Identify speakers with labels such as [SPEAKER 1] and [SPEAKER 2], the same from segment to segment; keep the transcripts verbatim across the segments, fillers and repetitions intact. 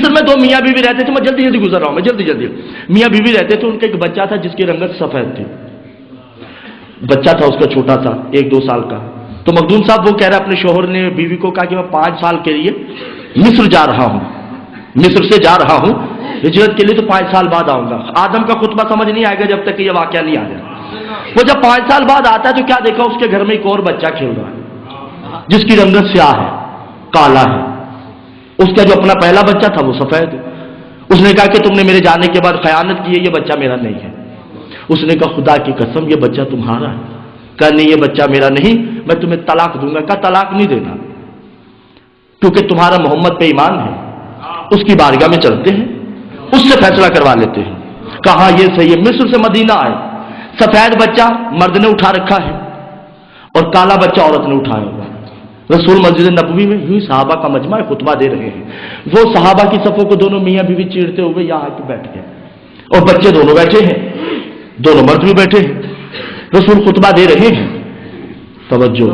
[SPEAKER 1] مصر میں دو میاں بیوی رہتے تھے، میں جلدی جلدی گزر رہا ہوں میں جلدی جلدی میاں بیوی رہتے تھے، ان کا ایک بچہ تھا جس کی رنگت سفید تھی، بچہ تھا اس کا چھوٹا تھا ایک دو سال کا. تو مخدوم صاحب وہ کہہ رہا اپنے شوہر نے بیوی کو کہا کہ میں پانچ سال کے لیے مصر جا رہا ہوں، مصر سے جا رہا ہوں ہجرت کے لیے، تو پانچ سال بعد آؤں گا. آدم کا خطبہ سمجھ نہیں آئے گا جب تک کہ یہ واقعہ نہیں آ جائے. وہ جب پانچ سال بعد آتا ہے تو کیا دیکھا، اس کے گھر میں ایک اور بچہ کھیل رہا ہے جس کی رنگت سیاہ ہے، کالا ہے. اس کا جو اپنا پہلا بچہ تھا وہ سفید ہے. اس نے کہا کہ تم نے میرے جانے کے بعد خیانت کی ہے، یہ بچہ میرا نہیں ہے. اس نے کہا خدا کی قسم یہ بچہ تمہارا ہے. کہا نہیں یہ بچہ میرا نہیں، میں تمہیں طلاق دوں گا. کہا طلاق نہیں دینا، کیونکہ تمہارا محمد پہ ایمان ہے، اس کی بارگاہ میں چلتے ہیں، اس سے فیصلہ کروا لیتے ہیں. کہا یہ صحیح ہے. مصر سے مدینہ آئے، سفید بچہ مرد نے اٹھا رکھا ہے اور کالا بچہ عورت نے اٹھایا ہوا. رسول مسجد نبوی میں یوں صحابہ کا مجمع خطبہ دے رہے ہیں. وہ صحابہ کی صفوں کو دونوں میاں بیوی چیرتے ہوئے یہاں آ کے بیٹھ گئے، اور بچے دونوں بیٹھے ہیں، دونوں مرد بھی بیٹھے ہیں. رسول خطبہ دے رہے ہیں. توجہ.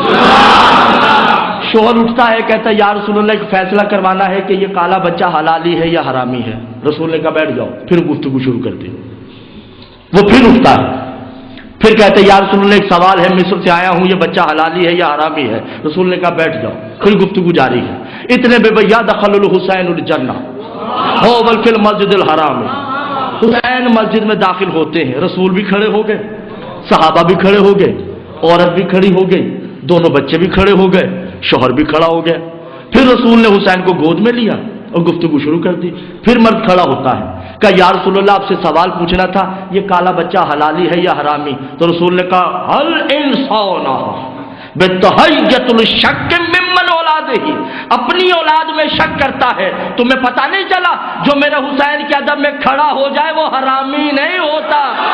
[SPEAKER 1] شوہر اٹھتا ہے، کہتا ہے یا رسول اللہ ایک فیصلہ کروانا ہے کہ یہ کالا بچہ حلالی ہے یا حرامی ہے. رسول نے کہا بیٹھ جاؤ. پھر گفتگو شروع کر دی. وہ پھر اٹھتا ہے، پھر کہتے ہیں یا رسول اللہ ایک سوال ہے، مصر سے آیا ہوں، یہ بچہ حلالی ہے یا حرامی ہے. رسول نے کہا بیٹھ جاؤ. پھر گفتگو جاری ہے. اتنے بے بھیا دخل الحسین الجنہ ہو بل فی المسجد الحرام. حسین مسجد میں داخل ہوتے ہیں، رسول بھی کھڑے ہو گئے، صحابہ بھی کھڑے ہو گئے، عورت بھی کھڑی ہو گئی، دونوں بچے بھی کھڑے ہو گئے، شوہر بھی کھڑا ہو گیا. پھر رسول نے حسین کو گود میں لیا اور گفتگو شروع کر دی. پھر مرد کھڑا ہوتا ہے، کہا یا رسول اللہ آپ سے سوال پوچھنا تھا، یہ کالا بچہ حلالی ہے یا حرامی. تو رسول نے کہا ہل انسان بتحیۃ الشک ممن اولادہ، اپنی اولاد میں شک کرتا ہے. تمہیں پتہ نہیں چلا جو میرے حسین کے ادب میں کھڑا ہو جائے وہ حرامی نہیں ہوتا.